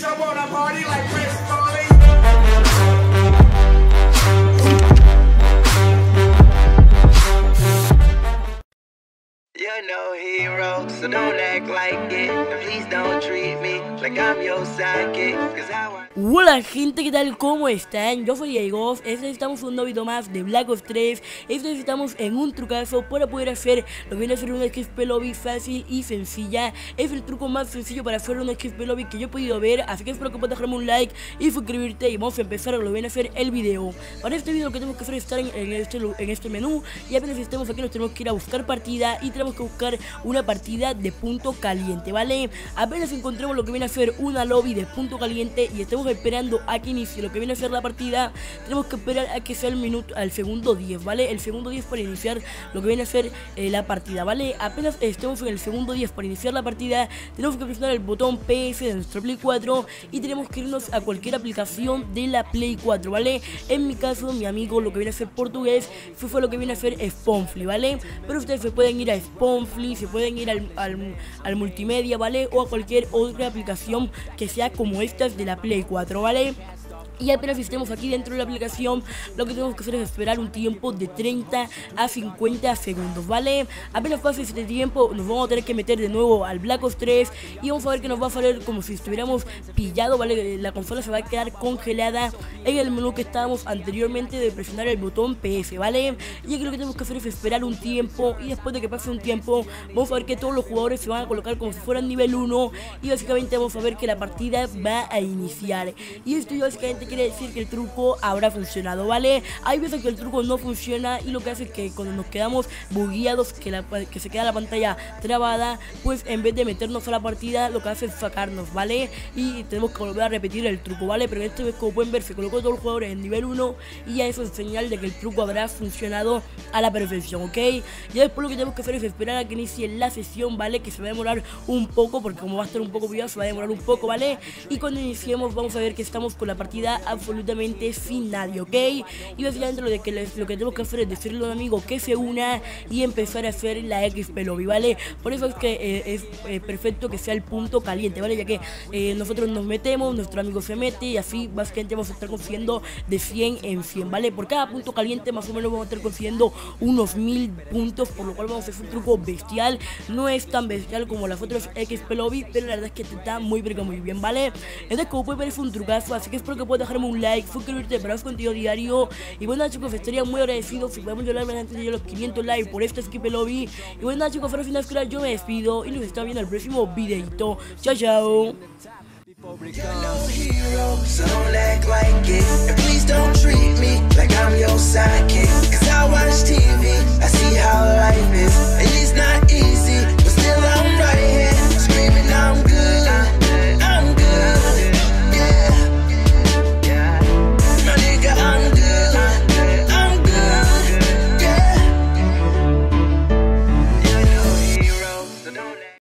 You're no hero, so don't act like it. And please don't treat me like I'm your sidekick, 'cause I want... Hola gente, ¿qué tal? ¿Cómo están? Yo soy Diego, estamos en un nuevo video más de Black Ops 3. Estamos en un trucazo para poder hacer lo que viene a ser una XP lobby fácil y sencilla. Es el truco más sencillo para hacer una XP lobby que yo he podido ver, así que espero que puedas dejarme un like y suscribirte y vamos a empezar a lo que viene a ser el video. Para este video lo que tenemos que hacer es estar en este menú y apenas estemos aquí nos tenemos que ir a buscar partida y tenemos que buscar una partida de punto caliente, ¿vale? Apenas encontremos lo que viene a ser una lobby de punto caliente y estemos esperando a que inicie lo que viene a ser la partida, tenemos que esperar a que sea al segundo 10, ¿vale? El segundo 10 para iniciar lo que viene a ser la partida, ¿vale? Apenas estemos en el segundo 10 para iniciar la partida, tenemos que presionar el botón PS de nuestra Play 4 y tenemos que irnos a cualquier aplicación de la Play 4, ¿vale? En mi caso, mi amigo, lo que viene a ser portugués, fue lo que viene a ser Spawnfly, ¿vale? Pero ustedes se pueden ir a Spawnfly, se pueden ir al multimedia, ¿vale? O a cualquier otra aplicación que sea como estas de la Play 4, ¿vale? Y apenas estemos aquí dentro de la aplicación, lo que tenemos que hacer es esperar un tiempo de 30 a 50 segundos, ¿vale? Apenas pase este tiempo, nos vamos a tener que meter de nuevo al Black Ops 3 y vamos a ver que nos va a salir como si estuviéramos pillados, ¿vale? La consola se va a quedar congelada en el menú que estábamos anteriormente de presionar el botón PS, ¿vale? Y aquí lo que tenemos que hacer es esperar un tiempo y después de que pase un tiempo, vamos a ver que todos los jugadores se van a colocar como si fueran nivel 1 y básicamente vamos a ver que la partida va a iniciar. Y esto ya básicamente quiere decir que el truco habrá funcionado, ¿vale? Hay veces que el truco no funciona y lo que hace es que cuando nos quedamos bugueados, que se queda la pantalla trabada, pues en vez de meternos a la partida, lo que hace es sacarnos, ¿vale? Y tenemos que volver a repetir el truco, ¿vale? Pero esta vez, como pueden ver, se colocó todos los jugadores en nivel 1 y ya eso es señal de que el truco habrá funcionado a la perfección, ¿ok? Ya después lo que tenemos que hacer es esperar a que inicie la sesión, ¿vale? Que se va a demorar un poco, porque como va a estar un poco bugueado, se va a demorar un poco, ¿vale? Y cuando iniciemos vamos a ver que estamos con la partida absolutamente sin nadie, ¿ok? Y básicamente lo que tenemos que hacer es decirle a un amigo que se una y empezar a hacer la XP lobby, ¿vale? Por eso es que es perfecto que sea el punto caliente, ¿vale? Ya que nosotros nos metemos, nuestro amigo se mete y así básicamente vamos a estar consiguiendo de 100 en 100, ¿vale? Por cada punto caliente más o menos vamos a estar consiguiendo unos 1000 puntos, por lo cual vamos a hacer un truco bestial. No es tan bestial como las otras XP lobby, pero la verdad es que está muy bien, ¿vale? Entonces, como pueden ver, es un trucazo, así que espero que puedas dejarme un like, suscribirte para más contenido diario. Y bueno, chicos, estaría muy agradecido si podemos llegar antes de los 500 likes por esta XP lobby. Y bueno, chicos, para final yo me despido y nos estamos viendo en el próximo videito. Chao, chao. You're no hero, so don't act like it. And please don't treat me like I'm your side.